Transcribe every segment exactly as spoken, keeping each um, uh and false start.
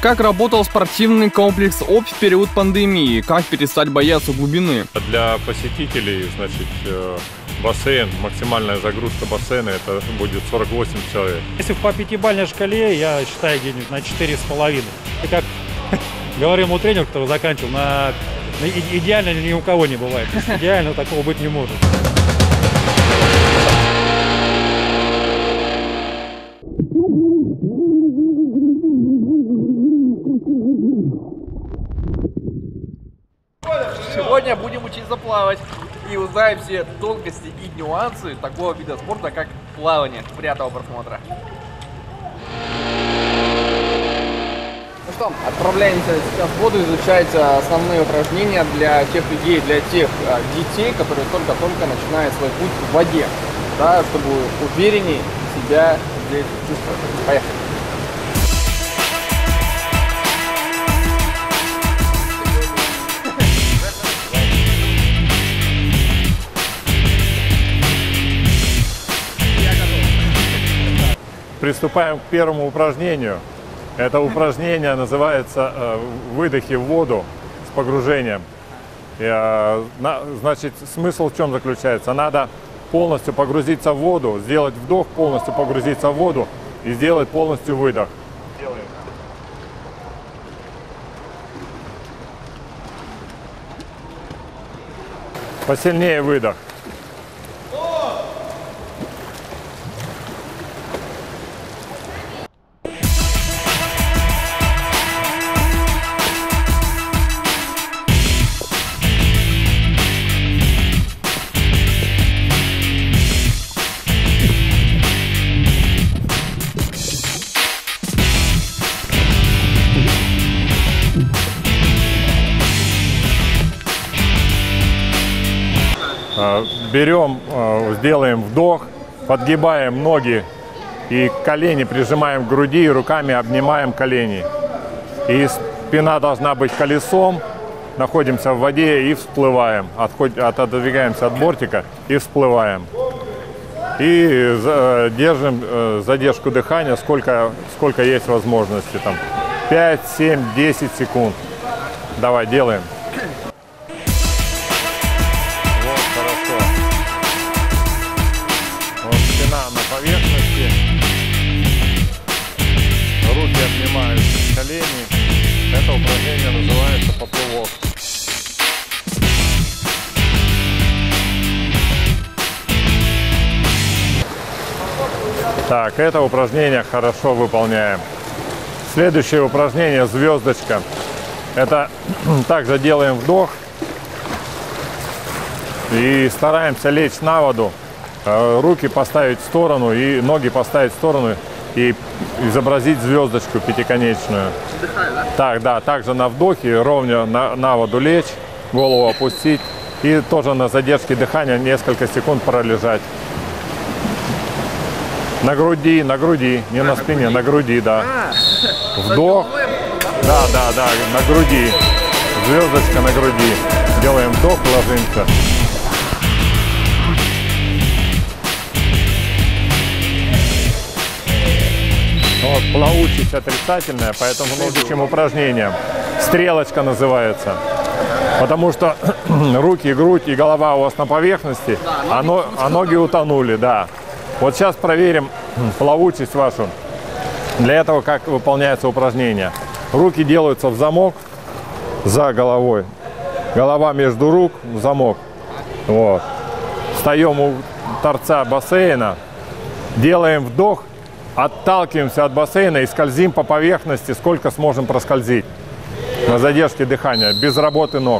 Как работал спортивный комплекс ОП в период пандемии? Как перестать бояться глубины? Для посетителей, значит, бассейн, максимальная загрузка бассейна, это будет сорок восемь человек. Если по пятибалльной шкале, я считаю где-нибудь на четыре с половиной. И как говорил мой тренер, который заканчивал, на, на идеально ни у кого не бывает. Идеально такого быть не может. Сегодня будем учиться плавать и узнаем все тонкости и нюансы такого вида спорта, как плавание. Приятного просмотра. Ну что, отправляемся сейчас в воду изучать основные упражнения для тех людей, для тех детей, которые только-только начинают свой путь в воде, да, чтобы увереннее себя здесь чувствовать. Поехали! Приступаем к первому упражнению. Это упражнение называется э, выдохи в воду с погружением. И, э, на, значит, смысл в чем заключается? Надо полностью погрузиться в воду, сделать вдох, полностью погрузиться в воду и сделать полностью выдох. Делаем. Посильнее выдох. Берем, сделаем вдох, подгибаем ноги и колени прижимаем к груди, и руками обнимаем колени. И спина должна быть колесом, находимся в воде и всплываем. Отход, отодвигаемся от бортика и всплываем. И держим задержку дыхания, сколько, сколько есть возможности. Там пять, семь, десять секунд. Давай, делаем. На поверхности, руки обнимают колени. Это упражнение называется поплывок. Так, это упражнение хорошо выполняем. Следующее упражнение — звездочка. Это также делаем вдох и стараемся лечь на воду. Руки поставить в сторону и ноги поставить в сторону и изобразить звездочку пятиконечную. Так, да, также на вдохе ровно на, на воду лечь, голову опустить и тоже на задержке дыхания несколько секунд пролежать. На груди, на груди, не на спине, на груди, да. Вдох, да, да, да, на груди, звездочка на груди. Делаем вдох, ложимся. Вот, плавучесть отрицательная, поэтому следующим упражнением стрелочка называется. Потому что руки, грудь и голова у вас на поверхности, а, но, а ноги утонули, да. Вот сейчас проверим плавучесть вашу. Для этого как выполняется упражнение. Руки делаются в замок за головой. Голова между рук в замок. Вот. Встаем у торца бассейна, делаем вдох. Отталкиваемся от бассейна и скользим по поверхности, сколько сможем проскользить. На задержке дыхания, без работы ног.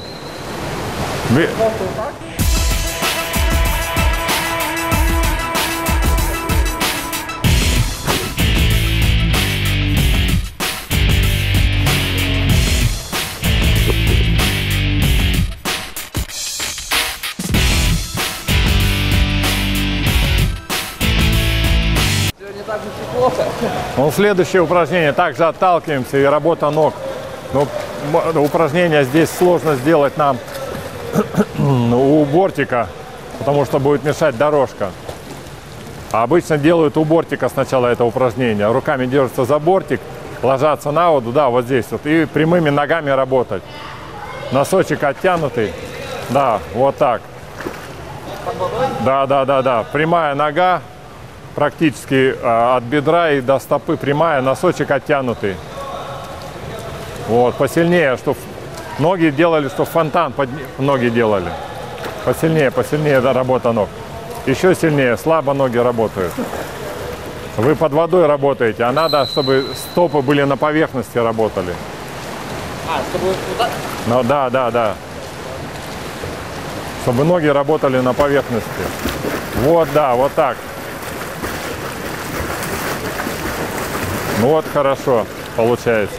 Ну, следующее упражнение. Также отталкиваемся и работа ног. Но упражнение здесь сложно сделать нам у бортика, потому что будет мешать дорожка. А обычно делают у бортика сначала это упражнение. Руками держатся за бортик, ложатся на воду, да, вот здесь вот, и прямыми ногами работать. Носочек оттянутый, да, вот так. Да, да, да, да, прямая нога, практически э, от бедра и до стопы прямая, носочек оттянутый. Вот, посильнее, чтобы ноги делали, чтобы фонтан под ноги делали. Посильнее, посильнее, да, работа ног. Еще сильнее, слабо ноги работают. Вы под водой работаете, а надо, чтобы стопы были на поверхности, работали. А, чтобы туда? Ну, да, да, да. Чтобы ноги работали на поверхности. Вот, да, вот так. Ну вот, хорошо получается.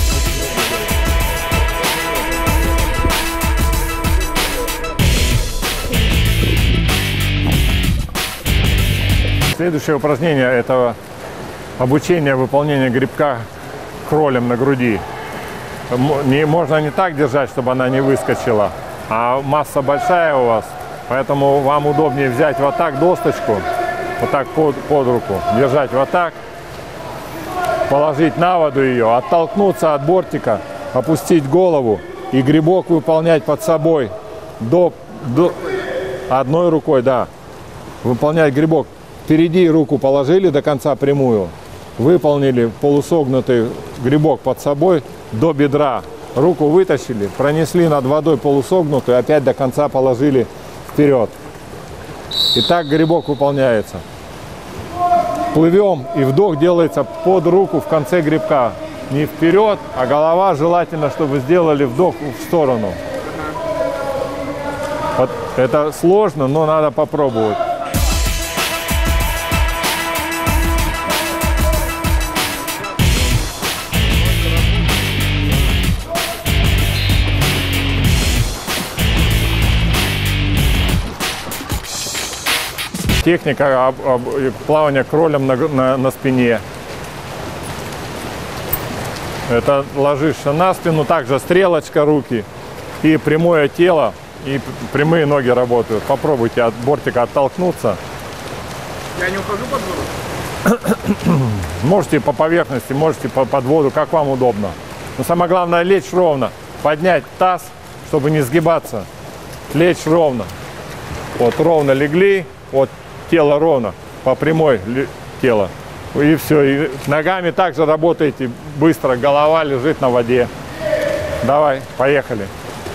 Следующее упражнение – это обучение выполнения грибка кролем на груди. Не, можно не так держать, чтобы она не выскочила, а масса большая у вас, поэтому вам удобнее взять вот так досточку, вот так под, под руку, держать вот так, положить на воду ее, оттолкнуться от бортика, опустить голову и грибок выполнять под собой до, до одной рукой, да, выполнять грибок. Впереди руку положили до конца прямую, выполнили полусогнутый грибок под собой до бедра. Руку вытащили, пронесли над водой полусогнутую, опять до конца положили вперед. И так грибок выполняется. Плывем, и вдох делается под руку в конце грибка. Не вперед, а голова желательно, чтобы сделали вдох в сторону. Вот это сложно, но надо попробовать. Техника об, об, плавания кролем на, на, на спине. Это ложишься на спину, также стрелочка руки и прямое тело, и прямые ноги работают. Попробуйте от бортика оттолкнуться. Я не ухожу под воду? Можете по поверхности, можете по, под воду, как вам удобно. Но самое главное лечь ровно, поднять таз, чтобы не сгибаться. Лечь ровно. Вот ровно легли, вот тело ровно, по прямой тело. И все. И ногами также работаете быстро, голова лежит на воде. Давай, поехали.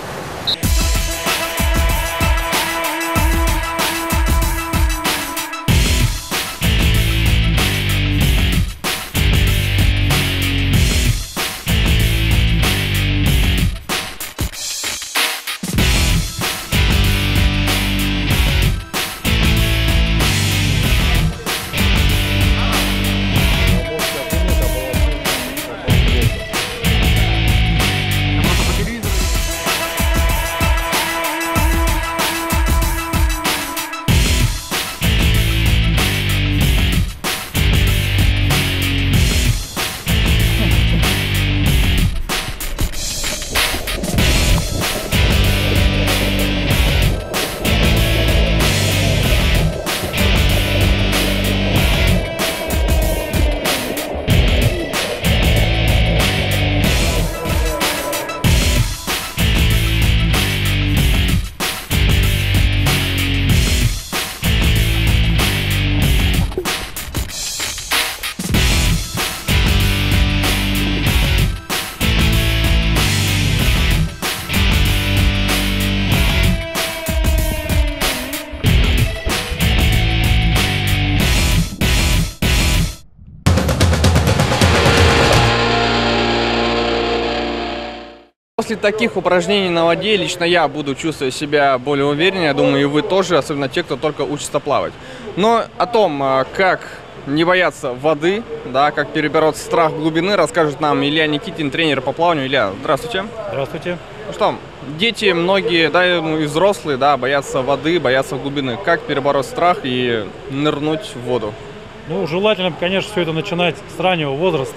После таких упражнений на воде лично я буду чувствовать себя более увереннее, я думаю, и вы тоже, особенно те, кто только учится плавать. Но о том, как не бояться воды, да, как перебороться страх глубины, расскажет нам Илья Никитин, тренер по плаванию. Илья, здравствуйте. Здравствуйте. Ну что, дети многие, да, и взрослые, да, боятся воды, боятся глубины. Как перебороть страх и нырнуть в воду? Ну, желательно, конечно, все это начинать с раннего возраста.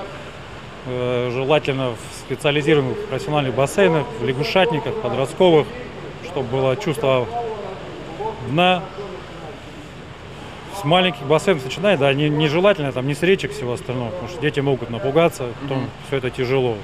Желательно в специализированных профессиональных бассейнах, в лягушатниках, подростковых, чтобы было чувство дна. с маленьких бассейнов начинать, да, не, нежелательно, там, не с речек всего остального, потому что дети могут напугаться, потом mm-hmm. все это тяжело.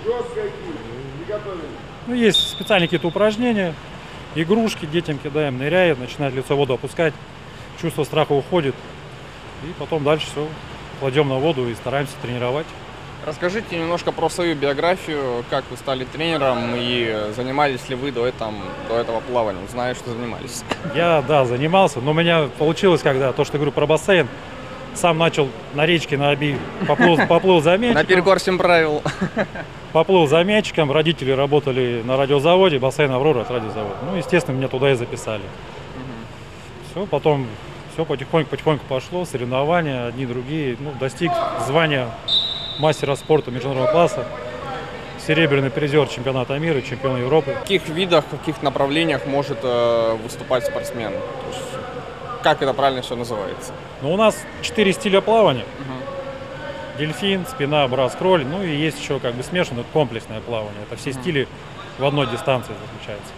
Ну, есть специальные какие-то упражнения, игрушки детям кидаем, ныряют, начинают лицо в воду опускать, чувство страха уходит, и потом дальше все, кладем на воду и стараемся тренировать. Расскажите немножко про свою биографию, как вы стали тренером и занимались ли вы до этого, до этого плаванием? Знаю, что занимались. Я, да, занимался, но у меня получилось, когда, то, что говорю про бассейн, сам начал на речке на Оби, поплыл, поплыл за мячиком. Наперекор всем правил. Поплыл за мячиком, родители работали на радиозаводе, бассейн «Аврора» от радиозавода. Ну, естественно, меня туда и записали. Угу. Все, потом все потихоньку-потихоньку пошло, соревнования, одни, другие. Ну, достиг звания мастера спорта международного класса, серебряный призер чемпионата мира, чемпион Европы. В каких видах, в каких направлениях может э, выступать спортсмен? То есть, как это правильно все называется? Ну, у нас четыре стиля плавания. Угу. Дельфин, спина, брас, кроль. Ну и есть еще как бы смешанное комплексное плавание. Это все угу. стили в одной дистанции заключаются.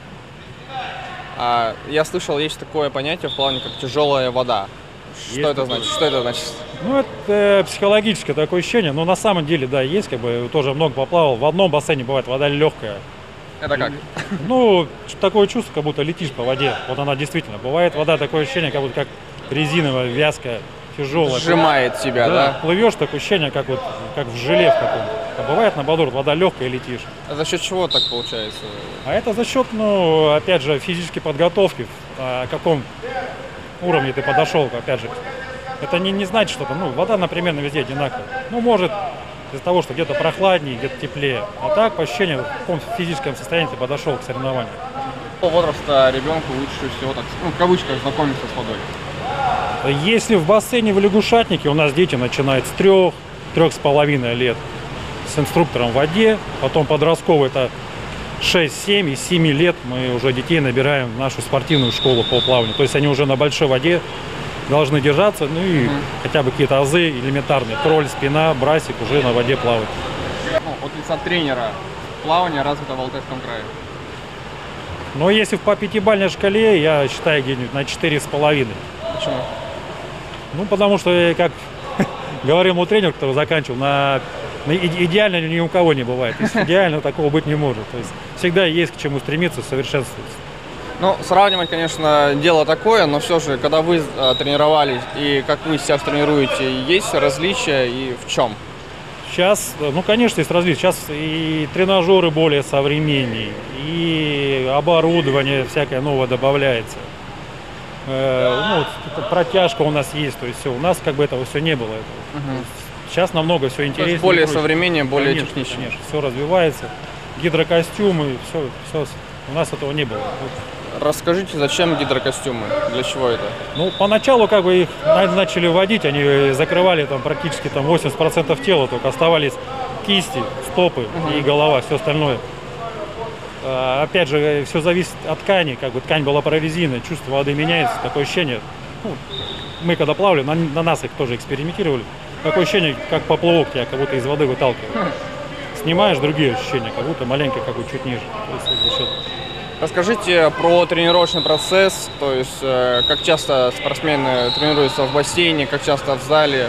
А, я слышал, есть такое понятие в плавании, как тяжелая вода. Что есть это такое? значит? Что это значит? Ну, это психологическое такое ощущение, но на самом деле, да, есть, как бы, тоже много поплавал. В одном бассейне бывает вода легкая. Это как? Ну, такое чувство, как будто летишь по воде. Вот она действительно. Бывает вода, такое ощущение, как будто как резиновая, вязкая, тяжелая. Сжимает тебя, да? Да, плывешь, такое ощущение, как, вот, как в желе в каком-то. А бывает, наоборот, вода легкая, летишь. А за счет чего так получается? А это за счет, ну, опять же, физической подготовки. О каком уровне ты подошел, опять же. Это не, не значит, что там, ну, вода, например, везде одинаковая. Ну, может, из-за того, что где-то прохладнее, где-то теплее. А так, по ощущению, в каком физическом состоянии ты подошел к соревнованию. Какого возраста ребенку лучше всего, так, ну, в кавычках, знакомиться с водой? Если в бассейне в лягушатнике у нас дети начинают с трех, трех с половиной лет с инструктором в воде, потом подростковый это шесть-семь, и с семи лет мы уже детей набираем в нашу спортивную школу по плаванию. То есть они уже на большой воде должны держаться, ну и угу. хотя бы какие-то азы элементарные. Кроль, спина, брасик уже на воде плавать. Ну, от лица тренера плавание развито в Алтайском крае. Но если по пятибалльной шкале, я считаю где-нибудь на четыре с половиной. Почему? Ну, потому что, как говорил мой тренер, который заканчивал, на, на идеально ни у кого не бывает. Если идеально, такого быть не может. То есть всегда есть к чему стремиться, совершенствоваться. Ну, сравнивать, конечно, дело такое, но все же, когда вы э, тренировались и как вы сейчас тренируете, есть различия и в чем? Сейчас, ну, конечно, есть различия. Сейчас и тренажеры более современнее, и оборудование всякое новое добавляется. Э, ну, протяжка у нас есть, то есть все. У нас как бы этого все не было. Этого. Угу. Сейчас намного все интереснее. То есть более современнее, более конечно, технично. Конечно, все развивается. Гидрокостюмы, все, все. У нас этого не было. Расскажите, зачем гидрокостюмы? Для чего это? Ну, поначалу как бы их начали вводить, они закрывали там практически там восемьдесят процентов тела, только оставались кисти, стопы uh-huh. и голова, все остальное. А, опять же, все зависит от ткани, как бы ткань была прорезиненная, чувство воды меняется, такое ощущение. Ну, мы когда плавали, на, на нас их тоже экспериментировали, такое ощущение, как поплавок тебя как будто из воды выталкивают. Uh-huh. Снимаешь другие ощущения, как будто маленько, как бы чуть ниже. То есть, за счет... Расскажите про тренировочный процесс, то есть э, как часто спортсмены тренируются в бассейне, как часто в зале?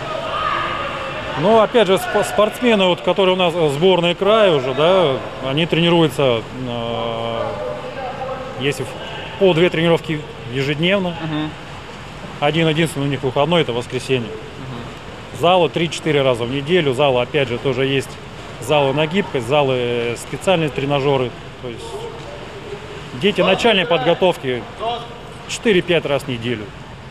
Ну, опять же, спортсмены, вот, которые у нас сборные края уже, да, они тренируются, э, если по две тренировки ежедневно, угу. один единственный у них выходной, это воскресенье. Угу. Залы три-четыре раза в неделю, залы, опять же, тоже есть залы на гибкость, залы специальные тренажеры, то есть... Дети начальной подготовки четыре-пять раз в неделю.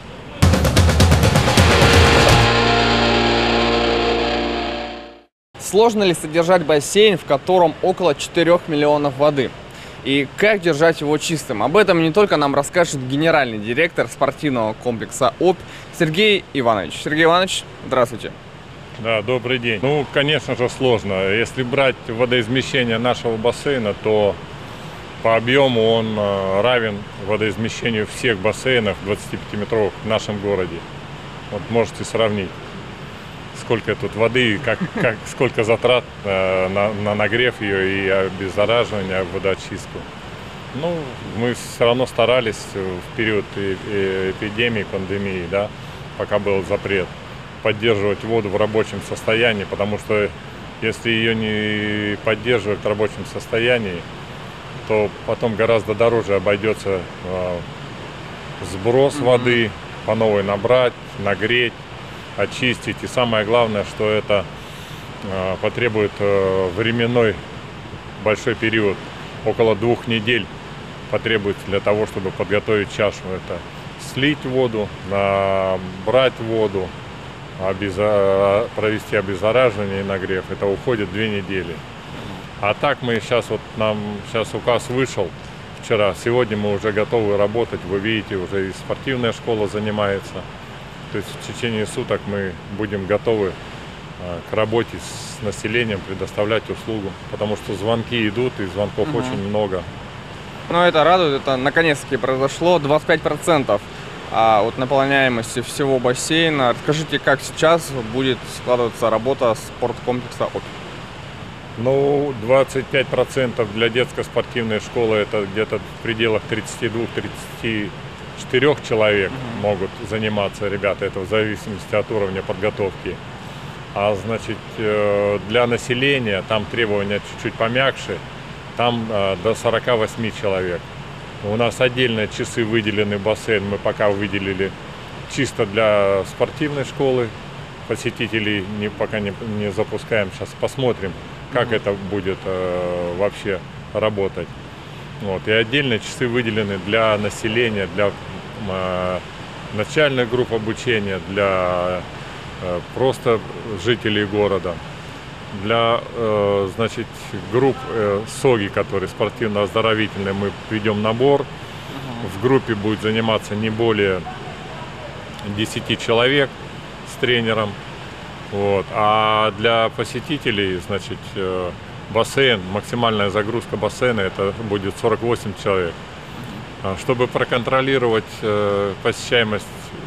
Сложно ли содержать бассейн, в котором около четырёх миллионов воды? И как держать его чистым? Об этом не только нам расскажет генеральный директор спортивного комплекса Обь Сергей Иванович. Сергей Иванович, здравствуйте. Да, добрый день. Ну, конечно же, сложно. Если брать водоизмещение нашего бассейна, то по объему он равен водоизмещению всех бассейнов двадцатипятиметровых в нашем городе. Вот можете сравнить, сколько тут воды и как, как, сколько затрат э, на, на нагрев ее и обеззараживание, водоочистку. Ну, мы все равно старались в период эпидемии, пандемии, да, пока был запрет, поддерживать воду в рабочем состоянии, потому что если ее не поддерживать в рабочем состоянии, то потом гораздо дороже обойдется э, сброс mm-hmm. воды, по новой набрать, нагреть, очистить. И самое главное, что это э, потребует э, временной большой период, около двух недель потребуется для того, чтобы подготовить чашу. Это слить воду, набрать воду, обезза... провести обеззараживание и нагрев. Это уходит две недели. А так мы сейчас, вот нам сейчас указ вышел вчера, сегодня мы уже готовы работать. Вы видите, уже и спортивная школа занимается. То есть в течение суток мы будем готовы к работе с населением, предоставлять услугу, потому что звонки идут, и звонков угу. очень много. Ну, это радует, это наконец-таки произошло. двадцать пять процентов а, от наполняемости всего бассейна. Расскажите, как сейчас будет складываться работа спорткомплекса «Обь»? Ну, двадцать пять процентов для детско-спортивной школы, это где-то в пределах тридцати двух — тридцати четырёх человек угу. могут заниматься ребята, это в зависимости от уровня подготовки. А значит, для населения там требования чуть-чуть помягче, там до сорока восьми человек. У нас отдельно часы выделены, бассейн мы пока выделили чисто для спортивной школы. Посетителей не, пока не, не запускаем, сейчас посмотрим, как mm-hmm. это будет э, вообще работать. Вот. И отдельно часы выделены для населения, для э, начальных групп обучения, для просто жителей города, для э, значит, групп э, СОГИ, которые спортивно-оздоровительные, мы ведем набор. Uh-huh. В группе будет заниматься не более десяти человек с тренером. Вот. А для посетителей, значит, э, бассейн, максимальная загрузка бассейна, это будет сорок восемь человек. Uh-huh. Чтобы проконтролировать э, посещаемость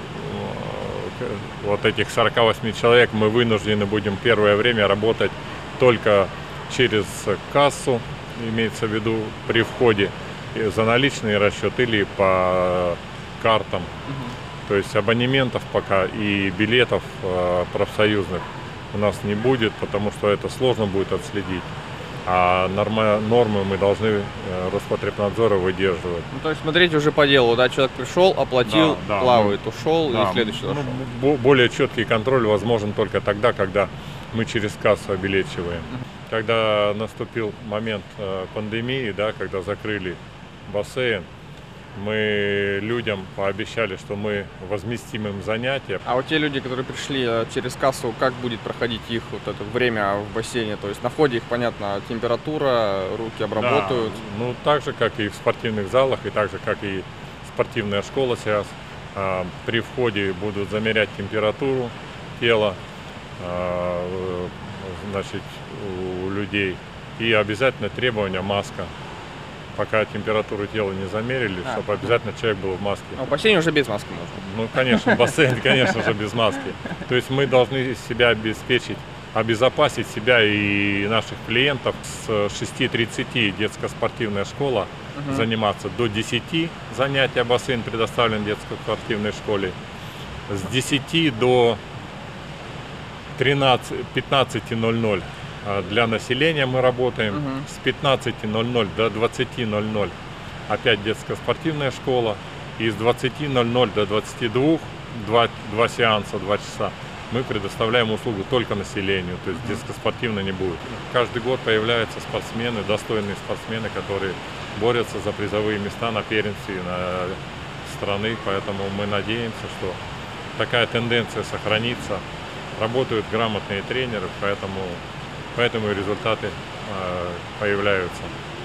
вот этих сорока восьми человек, мы вынуждены будем первое время работать только через кассу, имеется в виду при входе, за наличный расчет или по картам. Угу. То есть абонементов пока и билетов э, профсоюзных у нас не будет, потому что это сложно будет отследить. А нормы, нормы мы должны э, Роспотребнадзора выдерживать. Ну, то есть смотрите уже по делу, да, человек пришел, оплатил, да, да, плавает, ну, ушел, да, и следующий ну, дошел. Ну, более четкий контроль возможен только тогда, когда мы через кассу обелечиваем. Uh-huh. Когда наступил момент э, пандемии, да, когда закрыли бассейн, мы людям пообещали, что мы возместим им занятия. А вот те люди, которые пришли через кассу, как будет проходить их вот это время в бассейне? То есть на входе их, понятно, температура, руки обработают? Да, ну так же, как и в спортивных залах, и так же, как и спортивная школа сейчас. А, при входе будут замерять температуру тела, а, значит, у людей. И обязательно требования маска. Пока температуру тела не замерили, а, чтобы обязательно человек был в маске. А в бассейне уже без маски можно? Ну, конечно, бассейн, конечно же, без маски. То есть мы должны себя обеспечить, обезопасить себя и наших клиентов. С шести тридцати детско-спортивная школа, угу. заниматься до десяти занятия, бассейн предоставлен детско-спортивной школе. С десяти до пятнадцати ноль-ноль. Для населения мы работаем. Угу. С пятнадцати ноль-ноль до двадцати ноль-ноль опять детско-спортивная школа. И с двадцати ноль-ноль до двадцати двух, два, два сеанса, два часа, мы предоставляем услугу только населению. То есть угу. детско-спортивно не будет. Каждый год появляются спортсмены, достойные спортсмены, которые борются за призовые места на первенстве на страны. Поэтому мы надеемся, что такая тенденция сохранится. Работают грамотные тренеры, поэтому Поэтому и результаты э, появляются.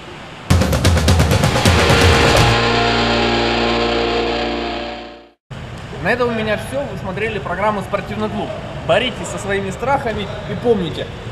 На этом у меня все. Вы смотрели программу «Спортивный клуб». Боритесь со своими страхами и помните,